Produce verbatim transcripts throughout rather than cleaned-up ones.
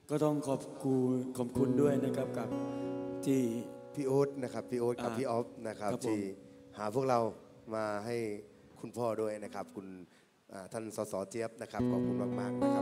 ก็ต้องขอบคุณขอบคุณด้วยนะครับกับที่พี่โอ๊ตนะครับพี่โอ๊ตกับพี่ออฟนะครับที่หาพวกเรามาให้คุณพ่อด้วยนะครับคุณท่านสสเจี๊ยบนะครับขอบคุณมากๆนะครับ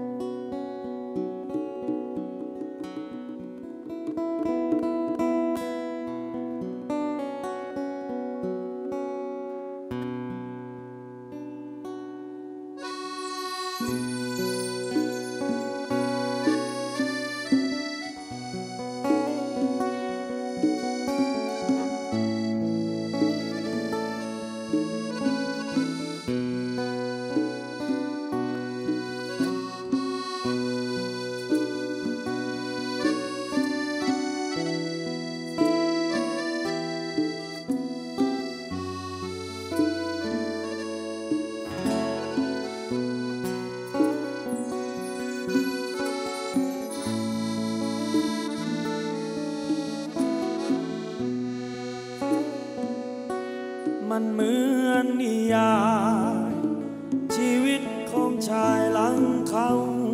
มันเหมือนนิยายชีวิตของชายหลังเขา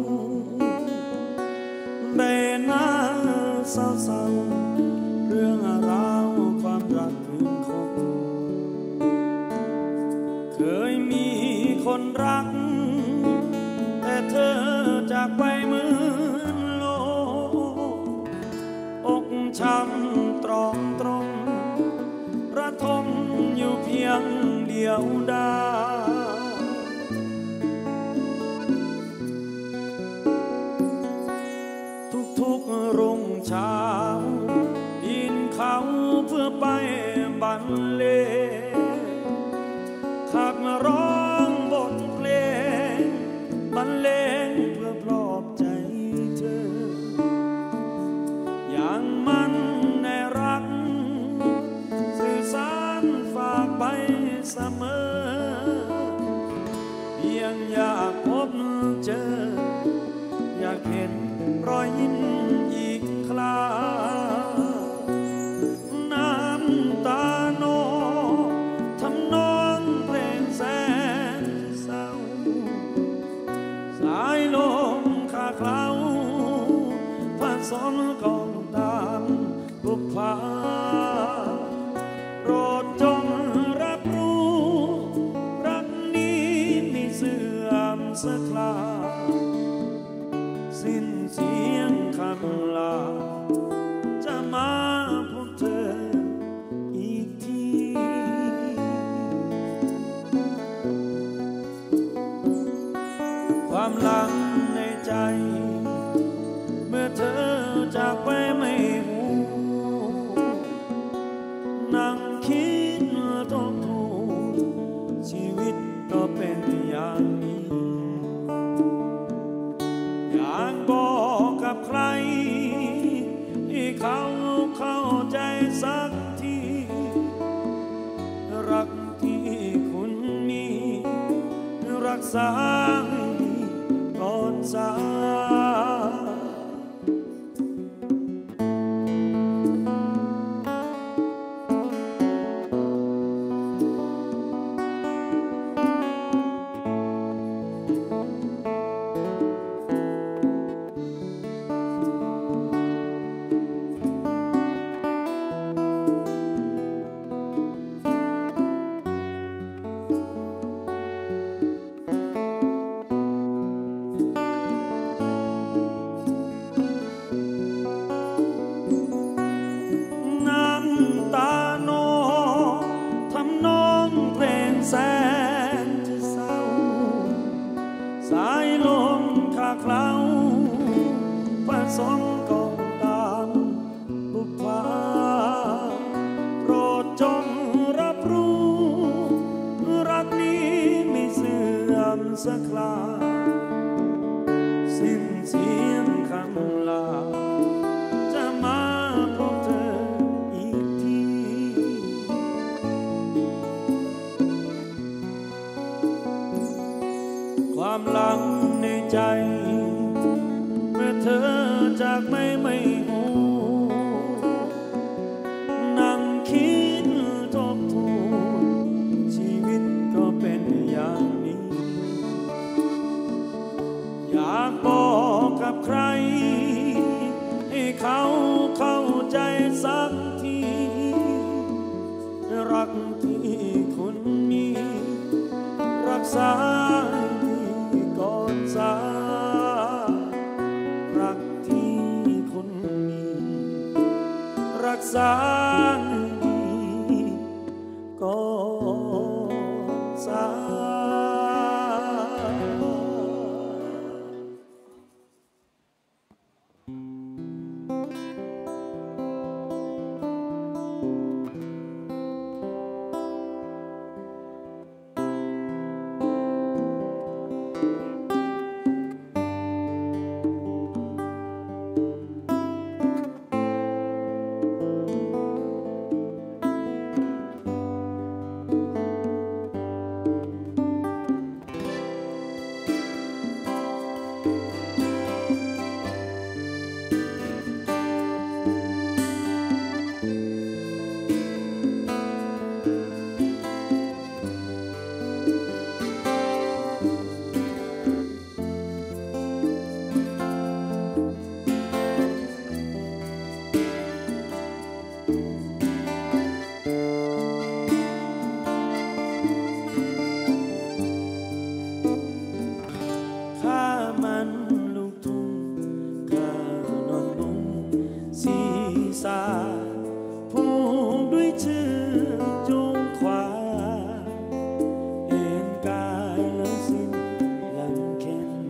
ใบหน้าเศร้าๆเรื่องราวความรักคืนคงเคยมีคนรักแต่เธอจากไปเหมือนโลกอกช้ำตรอมตรมระทมอยู่เพียงเดียวดายทุกๆรุ่งเช้าปีนเขาเพื่อไปบรรเลงขับมาร้องบทเพลงบรรเลงเพื่อปลอบใจเธออย่างมันในรักสื่อสารฝากไปเสมอเพียงอยากพบเจออยากเห็นรอยยิ้มอีกคราน้ำตาโนทำนองเพลงแสนเศร้าสายลมขาเคล้าผสมกองตามบุพภาโปรดจงรับรู้รักนี้ไม่เสื่อมสักคราสิ้นเสียงคำลาจะมาพบเธออีกทีความหลังในใจเมื่อเธอจากไปไม่หูนั่งคิดทบทวนชีวิตก็เป็นอย่างนี้อยากบอกกับใครให้เขาเข้าใจสักทีรักที่คุณมีรักษาก่อนจากแสนจะเศร้าสายลมขาเคล้าผสมกองตามบุพภาโปรดจงรับรู้รักนี้ไม่เสื่อมสักคราสิ้นเสียงคำลาจะมาพบเธออีกทีความหลังในใจเมื่อเธอจากไม่ไม่หูนั่งคิดทบทวนชีวิตก็เป็นอย่างนี้อยากบอกกับกับใครให้เขาเข้าใจสักทีรักที่คุณมีรักษาดีก่อนสารักที่คุณมีรักษาดีก่อนสาผูกด้วยเชือกจูงขวาเอ็นกายแล้วสิ้นลำเค็ญ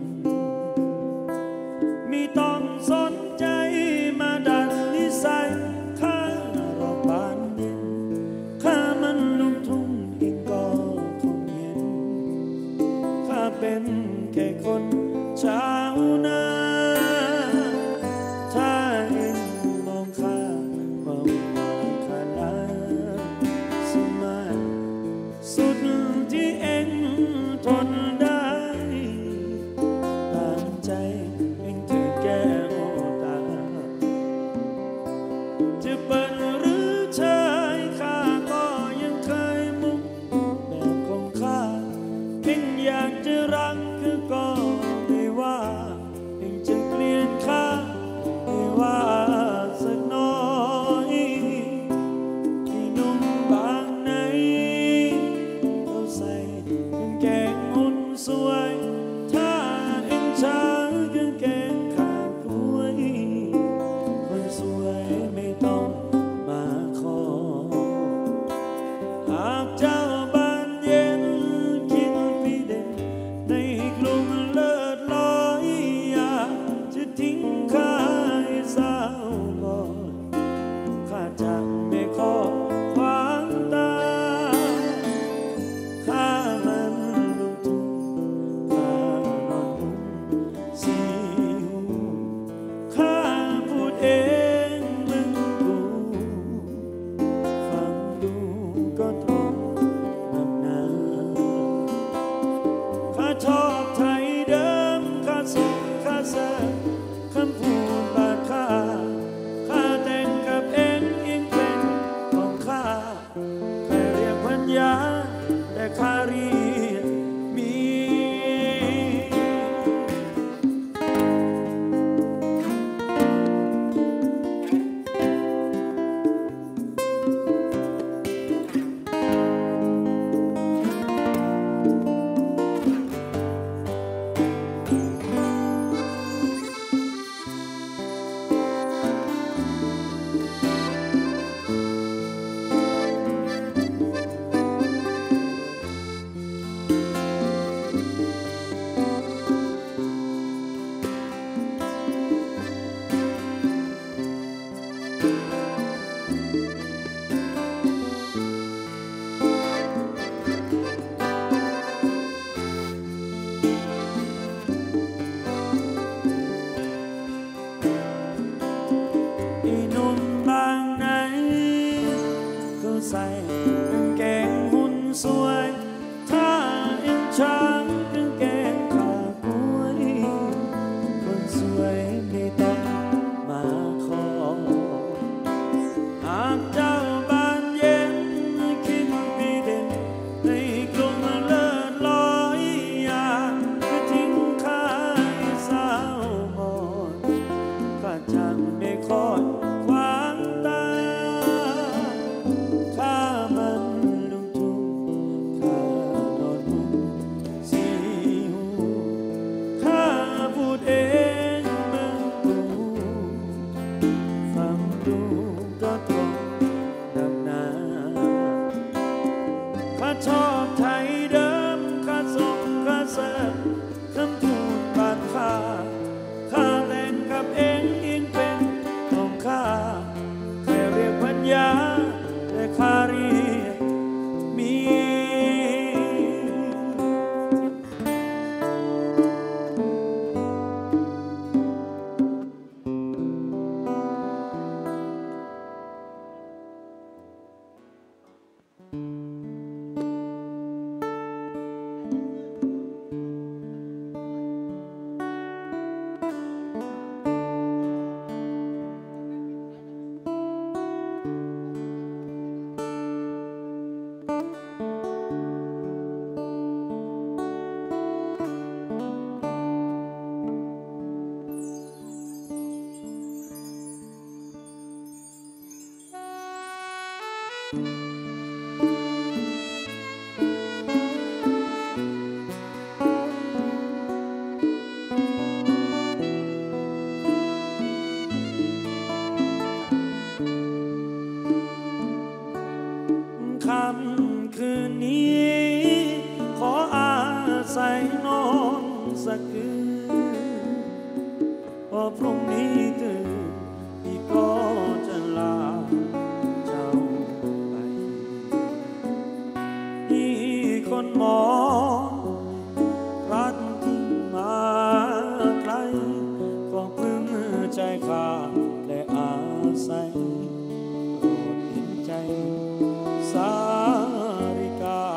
มีต้องสนใจมาดันนิสัยข้ารอบบานเย็นข้ามันลูกทุ่งเองก็คงเห็นข้าเป็นแค่คนชาวนาอนสักคืนพอพรุ่งนี้ตื่นพี่ก็จะลาเจ้าไปพี่คนมองรักที่มาไกลก็เพิ่งใจขาดและอาศัยโปรดเห็นใจสาริกา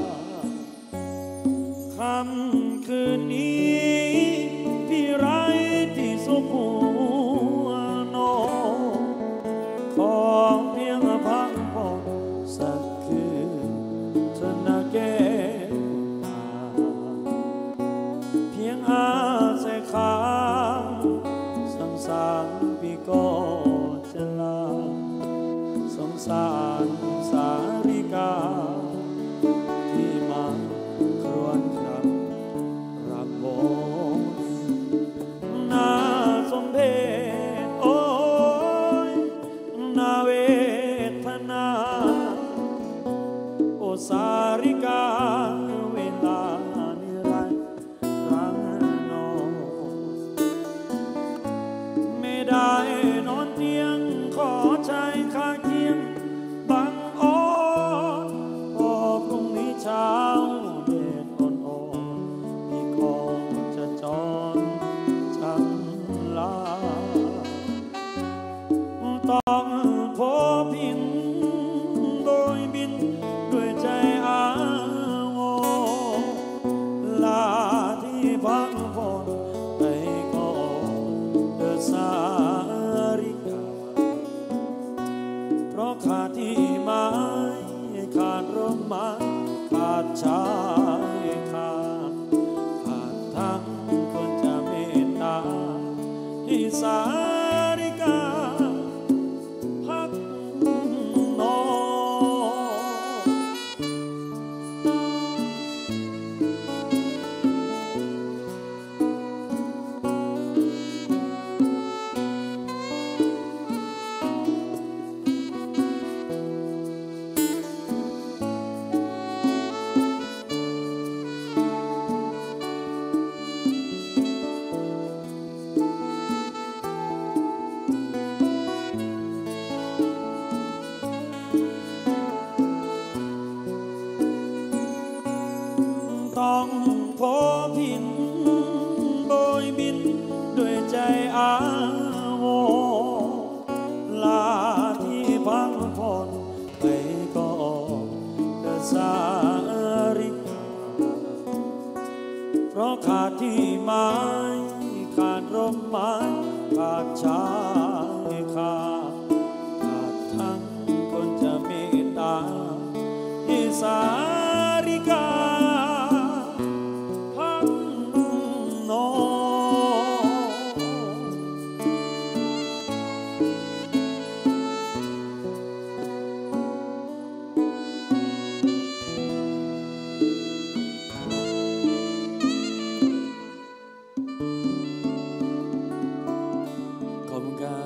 คำคืนนี้พี่ไร้ที่สุขหัวนอนขอเพียงพักผ่อนสักคืนเธอนาแก้วตาเพียงอาเสขางสังสารพี่ก็จะลาสงสารสาริกาที่มาครวญครำรักโบน่าสมเพชโอ้ยน่าเวทนาโอสาริกาเวลานิรันดร์รังนอนไม่ได้นอนเตียงขอใจข้างเคียงบังอ่อนพอพรุ่งนี้เช้าแดดอ่อนๆพี่คงจะจรจำลาต้องพบพินโดยบินด้วยใจอาวรลาที่พักผ่อนไปก่อนเดินสายเพราะขาดที่ไม้ขาดร่มไม้ขาดชายขาดขาดทั้งคนจะเมตตาที่สาริกาพักนอนต้องพบพินโบยบินด้วยใจอาวรลาที่พักผ่อนไปก่อนเดินสาริกาเพราะขาดที่ไม้ขาดร่มไม้ขาดชายขาดขาดทั้งคนจะเมตตาที่สาริกาพักนอนขอบคุณครับ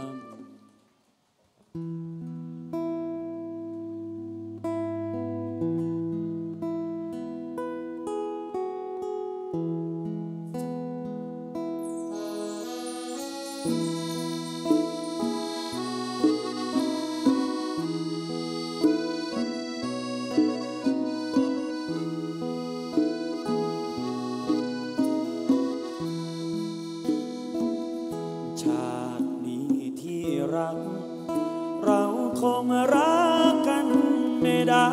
ชาตินี้ที่รักเราคงรักกันไม่ได้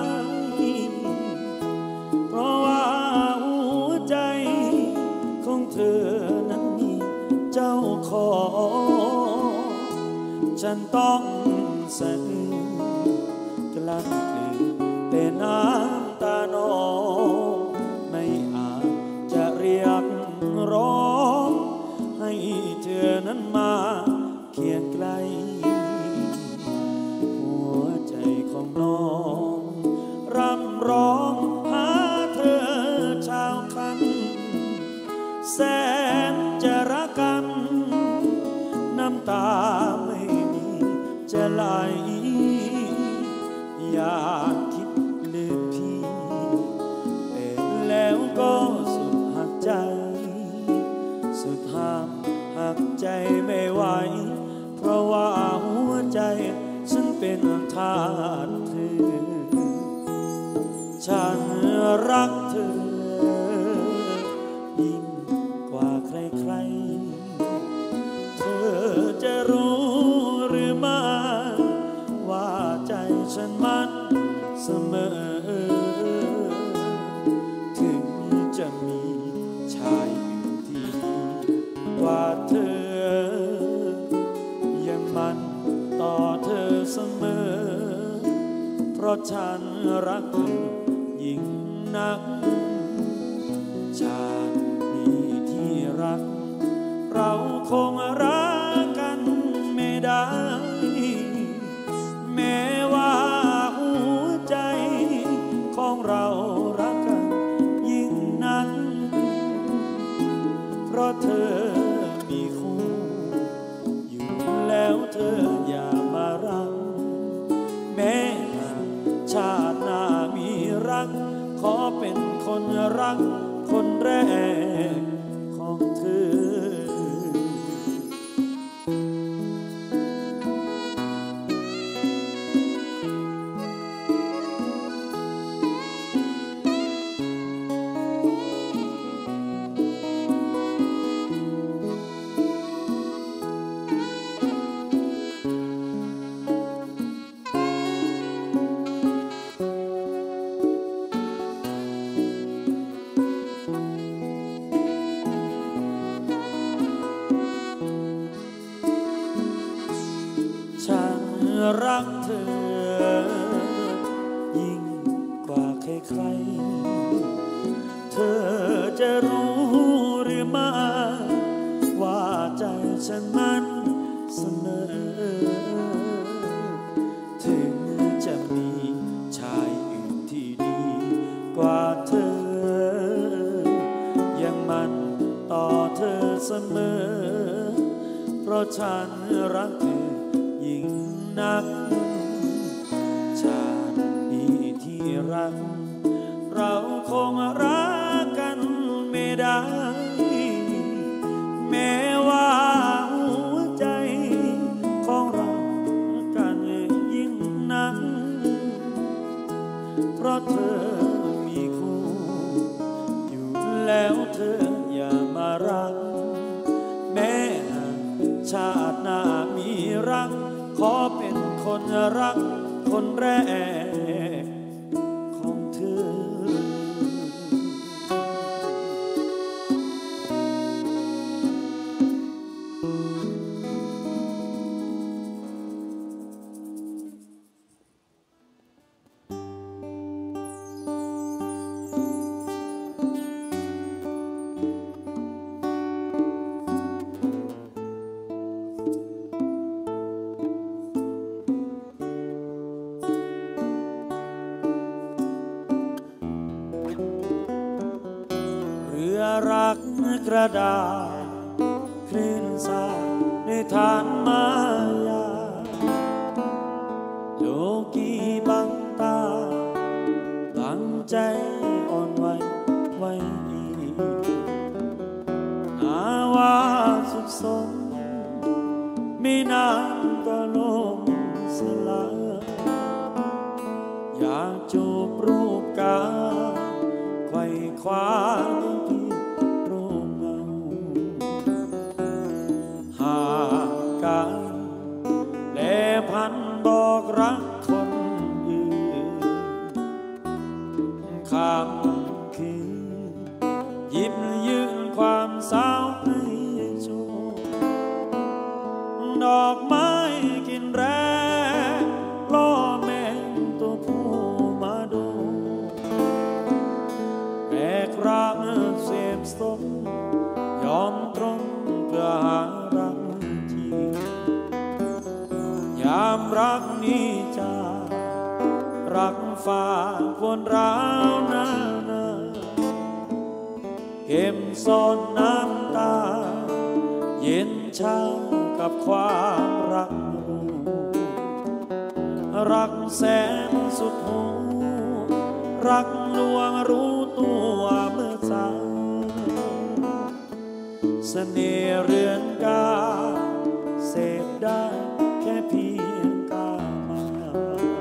เพราะว่าหัวใจของเธอนั้นมีเจ้าของฉันต้องสะอื้นกลั้นกลืนเป็นน้ำตานองไม่อาจจะเรียกร้องให้เธอนั้นมาเคียงไกลหัวใจของน้องร่ำร้องหาเธอชาวคันแสนจะรักกันน้ำตาไม่มีจะไหลอยากคิดลืมพี่แต่แล้วก็สุดหักใจาติเธอฉันรักเธอยิ่งกว่าใครๆเธอจะรู้หรือไม่ว่าใจฉันมันเสมอถึงจะมีชายอื่นที่ดีกว่าเธอยังมันต่อเธอเสมอเพราะฉันรักเธอยิ่งนักชาตินี้ที่รักเราคงรักกันไม่ได้แม้ว่าหัวใจของเรารักกันยิ่งนักเพราะเธอมีคู่อยู่แล้วเธออย่ามารักแม้ชาติหน้ามีรักขอเป็นคนรักคนแรกของเธอรักเธอยิ่งกว่าใครๆเธอจะรู้หรือไม่ว่าใจฉันมันเสมอถึงจะมีชายอื่นที่ดีกว่าเธอยังมันต่อเธอเสมอเพราะฉันรักเธอยิ่งนักชาตินี้ที่รักเราคงรักกันไม่ได้แม้ว่าหัวใจของเรากันยิ่งนักเพราะเธอมีคู่อยู่แล้วเธออย่ามารักแม้ชาติหน้ามีรักขอเป็นคนรักคนแรกของเธอรักกระดาษคลื่นสายในฐานมายาโลกีบังตาตั้งใจอ่อนไหวไว้อีกนาวาสุดสนไม่นานก็ลมสลายอยากจูบรูปกาไขว่คว้าพันบอกรักคนอื่นข้ามคืนหยิบยืนความสาวให้โชว์ดอกไม้กินแรงล่อแมงตัวผู้มาดูแบกรักเสพสมยอมตรงเพื่อหารักยามรักนี้จะรักฝ่าคนร้าวนานาเก็บซ่อนน้ำตาเย็นชากับความรักรักแสนสุดหูรักลวงรู้ตัวเมื่อสายเสน่ห์เรือนกาเสพได้แค่เพียงกามา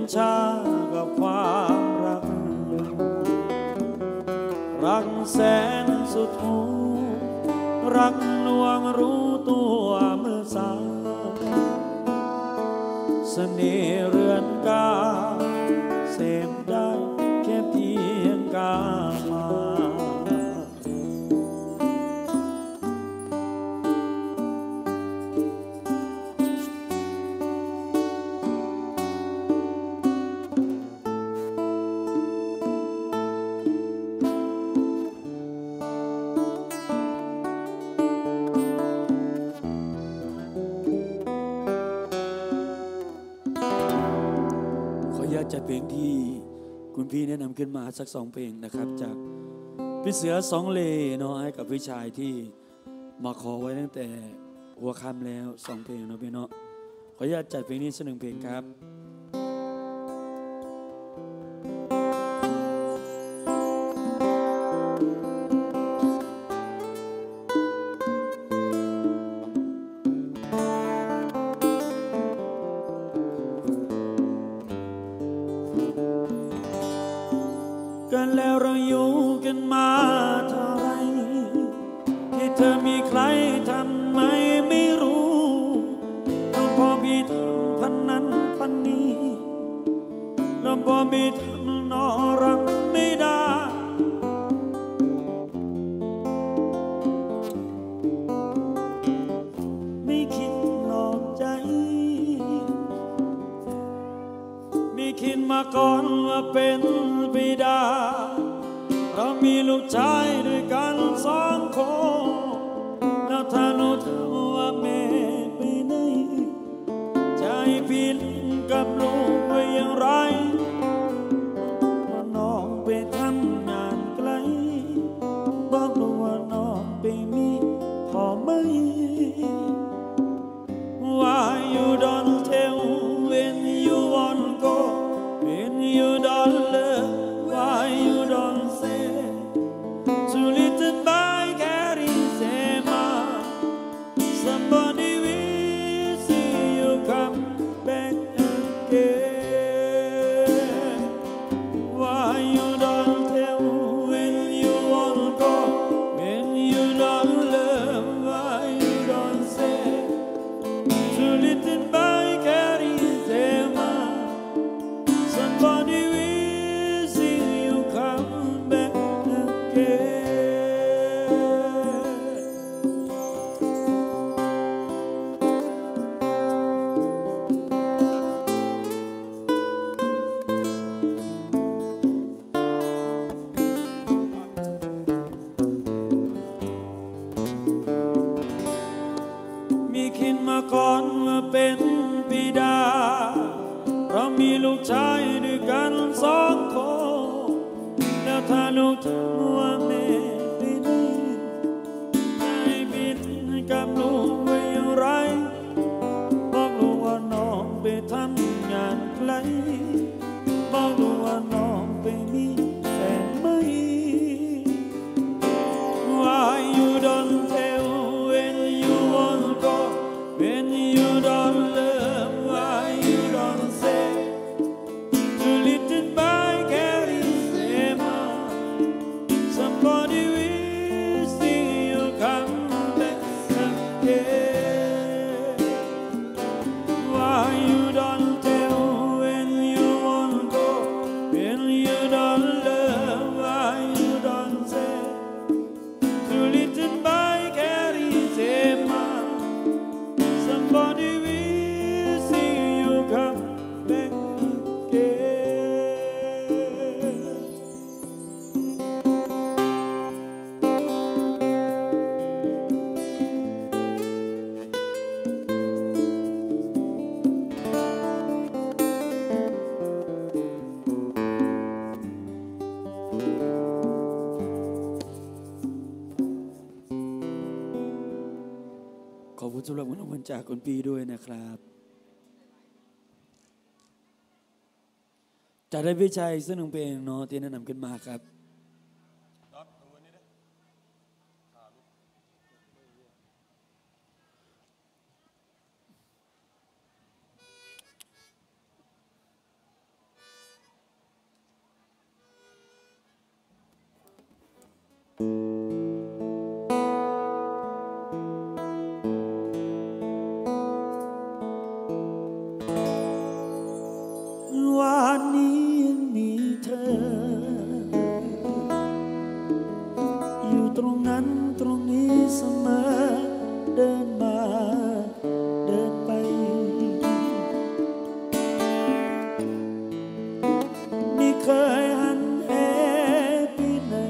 ชากับความรักรักแสนสุดหูรักลวงรู้ตัวเมื่อสายเสน่ห์เรือนกาเสพได้แค่เพียงกามาจากเพลงที่คุณพี่แนะนำขึ้นมาสักสองเพลงนะครับจากพี่เสือสองเลเนาะให้กับพี่ชายที่มาขอไว้ตั้งแต่หัวค่ำแล้วสองเพลงเนาะพี่เนาะขออนุญาตจัดเพลงนี้สักหนึ่งเพลงครับกันแล้วเราอยู่กันมาเท่าไรที่เธอมีใครทำไมไม่รู้เราพอมีทำพันนั้นพันนี้เราพอมีทำนอรักไม่ได้ไม่คิดหลอกใจไม่คิดมาก่อนว่าเป็นบิดาเรามีลูกชายด้วยกันสองคนแล้วถ้าหนูถามว่าแม่ไปไหนใจพี่เล่นกับลูกไว้อย่างไรว่าน้องไปทำงานไกลบอกลูกว่าน้องไปมีพ่อไหม Why you don't tell when you want go when you don't love Why you don't say to little boy carry Sema Somebody will see you come back again Why you don't tell when you want go when you don't love Why you don't say to little boy carry Sema Somebody will see you come back again มีคิดมาก่อนว่าเป็นบิดาเรามีลูกชายด้วยกันสองคนแล้วถ้าลูกถามว่าแม่ไปไหนใจบินกับลูกไว้อย่างไรบอกลูกว่าน้องไปทำงานไกลบอกลูกว่าน้องไปมีแฟนไหม Why you don't tell when you want go when you don't love Why you don't say to little boy carry Sema Somebody will see you come back again Why you don't tell when you want go when you don't love Why you don't say to little boy carry Sema Somebody will see you come back again ขอบคุณสำหรับวันรางวัลจากคุณปีด้วยนะครับจะได้พี่ชายซึ่งหนึ่งเพลงเนาะที่แนะนำขึ้นมาครับวันนี้ยังมีเธออยู่ตรงนั้นตรงนี้เสมอเดินมาเดินไปไม่เคยหันเหไปไหน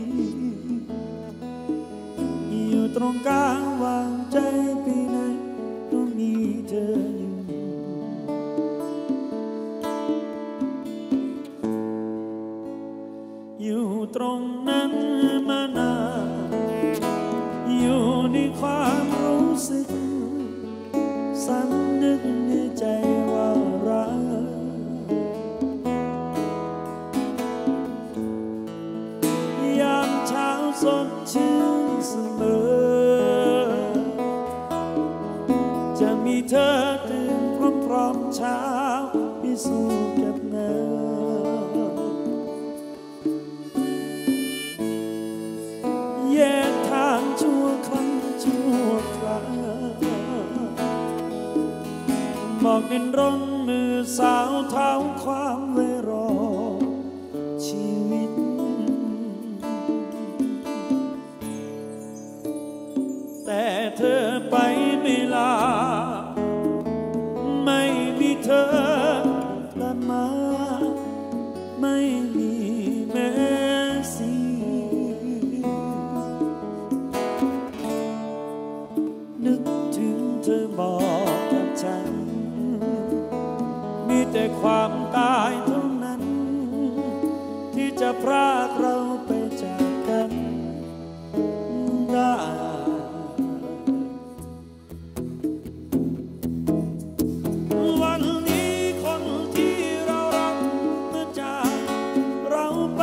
อยู่ตรงกลางวางใจไปไหนก็มีเธออยู่อยู่ตรงนั้นมานานอยู่ในความรู้สึกสำนึกในใจว่ารักยามเช้าสดชื่นเสมอจะมีเธอตื่นพร้อมๆเช้าพิสูจน์กับเงาแยกทางชั่วครั้งชั่วคราวบอกดินร่นมือสาวเท้าความไว้รอชีวิตแต่เธอไปไม่ลาไม่มีเธอกลับมาไม่มีแม้เสียงนึกถึงเธอบอกกับฉันมีแต่ความตายเท่านั้นที่จะพรากเราไปจากกันได้วันนี้คนที่เรารักเมื่อจากเราไป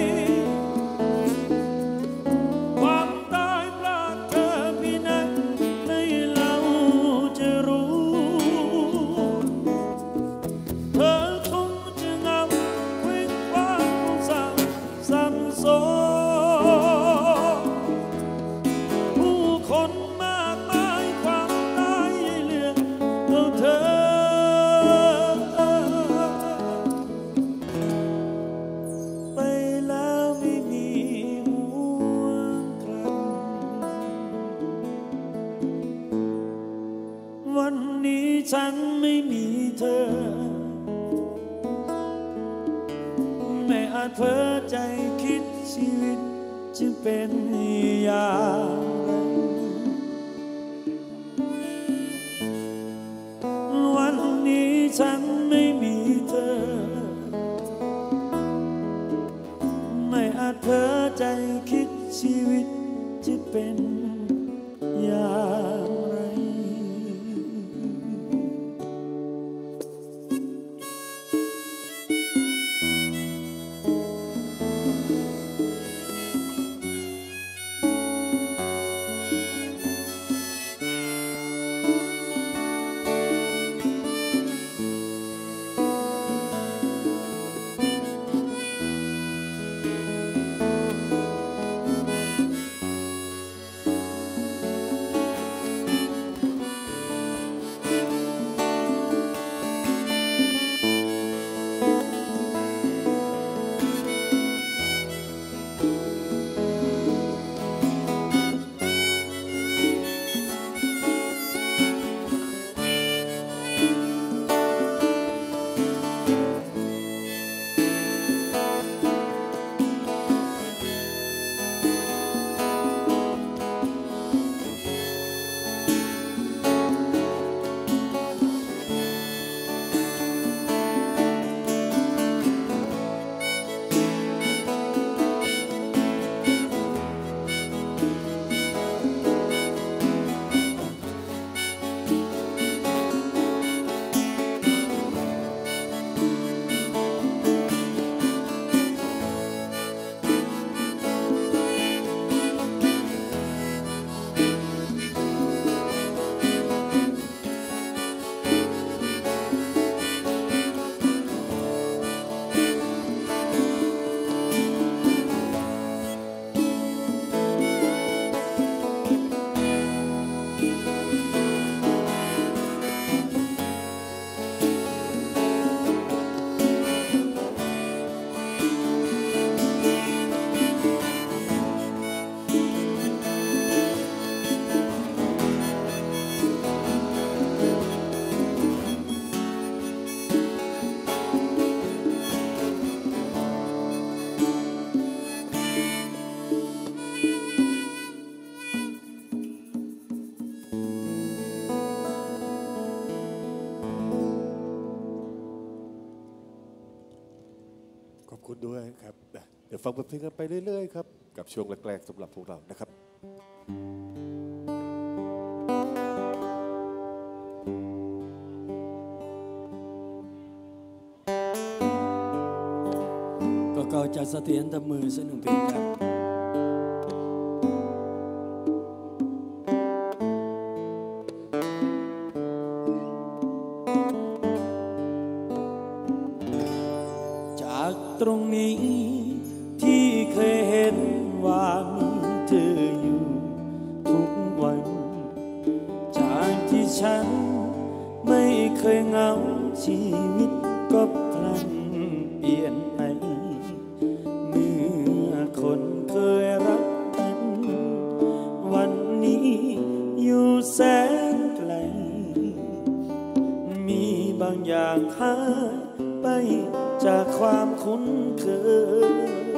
ความตายพลากเธอพี่นั้นให้เราจะรู้เธอคงจะเหงาเคว้งคว้างสับสับสนผู้คนมากมายความตายให้เหลือเอาเธอไปแล้วไม่มีหวนกลับวันนี้ฉันไม่มีเธอไม่อาจเพ้อใจคิดชีวิตจะเป็นอย่างไรวันนี้ฉันไม่มีเธอไม่อาจเพ้อใจคิดชีวิตจะเป็นอย่างไรขอบคุณด้วยครับเดี๋ยวฟังเพลงกันไปเรื่อยๆครับกับช่วงแรกๆสำหรับพวกเรานะครับก็เก่าจะเสถียรทำมือสนุกเพลงครับจากตรงนี้ที่เคยเห็นว่ามีเธออยู่ทุกวันจากที่ฉันไม่เคยเหงาชีวิตก็พลันเปลี่ยนไปเมื่อคนเคยรักกันวันนี้อยู่แสนไกลมีบางอย่างหายไปจากความคุ้นเคย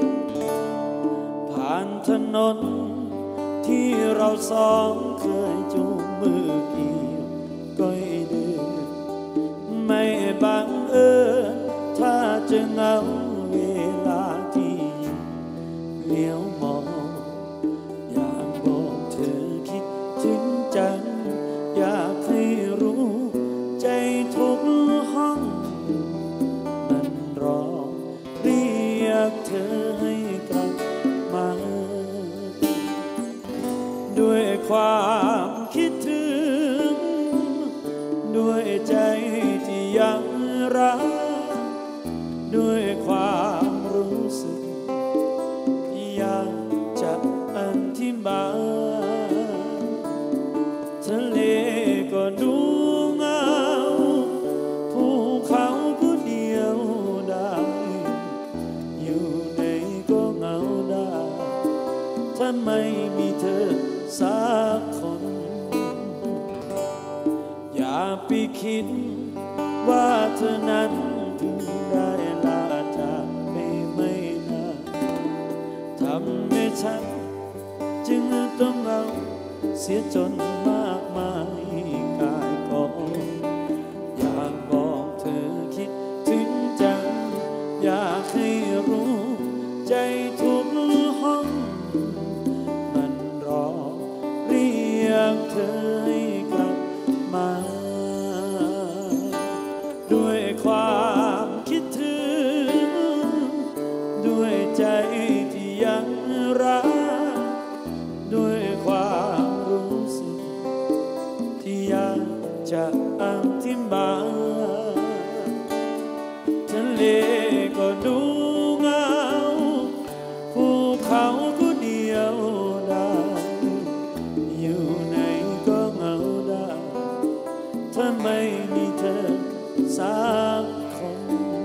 ผ่านถนนที่เราสองเคยจูงมือเกี่ยวก้อยเดินไม่บังเอิญถ้าจะเหงาเวลาที่เลี้ยวมองอยากบอกเธอคิดถึงจังอยากให้รู้ใจทุกห้องมันรอเรียกเธอให้กลับมาด้วยความคิดถึงด้วยใจที่ยังรักด้วยความรู้สึกที่อยากจะอธิบายทะเลก็ดูเงาภูเขาก็เดียวได้อยู่ไหนก็เหงาได้ถ้าไม่มีเธอสักคนอย่าไปคิดว่าเธอนั้นเพิ่งได้ลาจากไปไม่นานทำให้ฉันจึงต้องเหงาเสียจนมากมายกายกองอยากบอกเธอคิดถึงจังอยากให้รู้ใจทุกห้องมันรอเรียกเธอให้กลับมาด้วยความคิดถึงด้วยใจที่ยังรักด้วยความรู้สึกที่อยากจะอธิบายทะเลก็ดูเงาภูเขาก็เดียวได้อยู่ไหนก็เหงาได้ถ้าไม่มีเธอสักคน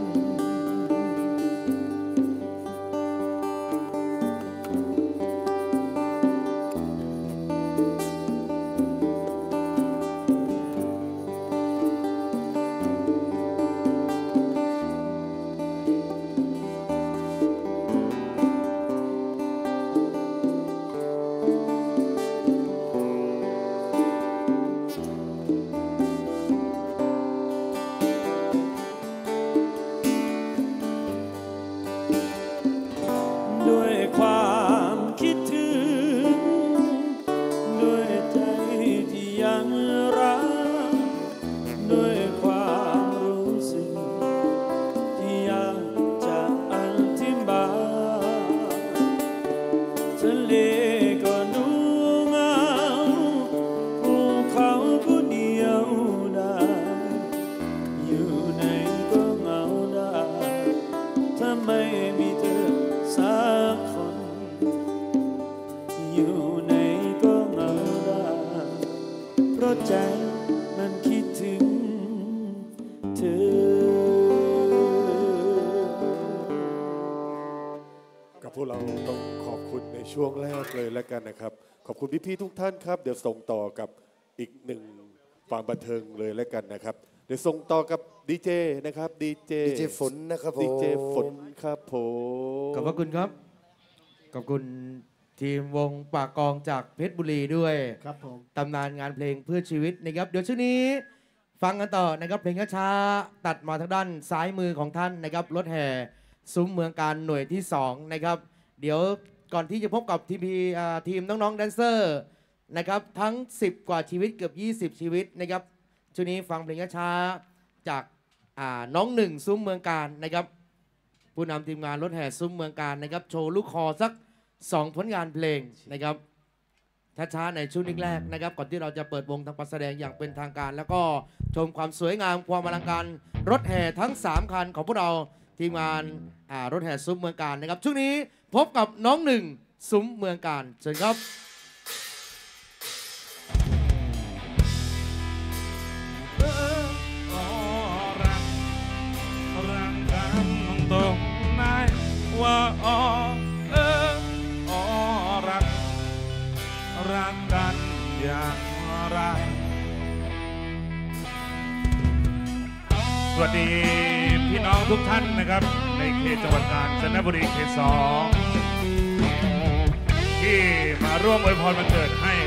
ด้วยความคิดถึงด้วยใจที่ยังรักด้วยความรู้สึกที่อยากจะอธิบายทะเลก็ดูเงาภูเขาก็เดียวได้อยู่ไหนก็เหงาได้ถ้าไม่มีเธอสักคนอยู่ไหนก็เหงาได้เพราะใจมันคิดถึงเธอกับพวกเราต้องขอบคุณในช่วงแรกเลยแล้วกันนะครับขอบคุณพี่ๆทุกท่านครับเดี๋ยวส่งต่อกับอีกหนึ่งความบันเทิงเลยแล้วกันนะครับเดี๋ยวส่งต่อกับดีเจนะครับดีเจดีเจฝนนะครับผมดีเจฝนครับผมขอบพระคุณครับขอบคุณทีมวงปากกองจากเพชรบุรีด้วยครับผมตำนานงานเพลงเพื่อชีวิตนะครับเดี๋ยวช่วงนี้ฟังกันต่อนะครับเพลงช้าๆตัดมาทางด้านซ้ายมือของท่านนะครับรถแห่ซุ้มเมืองการหน่วยที่สองนะครับเดี๋ยวก่อนที่จะพบกับทีมทีมน้องๆแดนเซอร์นะครับทั้งสิบกว่าชีวิตเกือบยี่สิบชีวิตนะครับช่วงนี้ฟังเพลงช้าจากน้องหนึ่งซุ้มเมืองการนะครับผู้นำทีมงานรถแห่ซุ้มเมืองการนะครับโชว์ลูกคอสักสองผลงานเพลงนะครับช้าๆในช่วงแรกๆนะครับก่อนที่เราจะเปิดวงทำการแสดงอย่างเป็นทางการแล้วก็ชมความสวยงามความอลังการรถแห่ทั้งสามคันของพวกเราทีมงานรถแห่ซุ้มเมืองการนะครับช่วงนี้พบกับน้องหนึ่งซุ้มเมืองการเชิญครับตรงไหนว่าอ๋อเอออ๋อรักรักกันอย่างไรสวัสดีพี่น้องทุกท่านนะครับในเขตจังหวัดกาญจนบุรีเขตสองที่มาร่วมอวยพรวันเกิดให้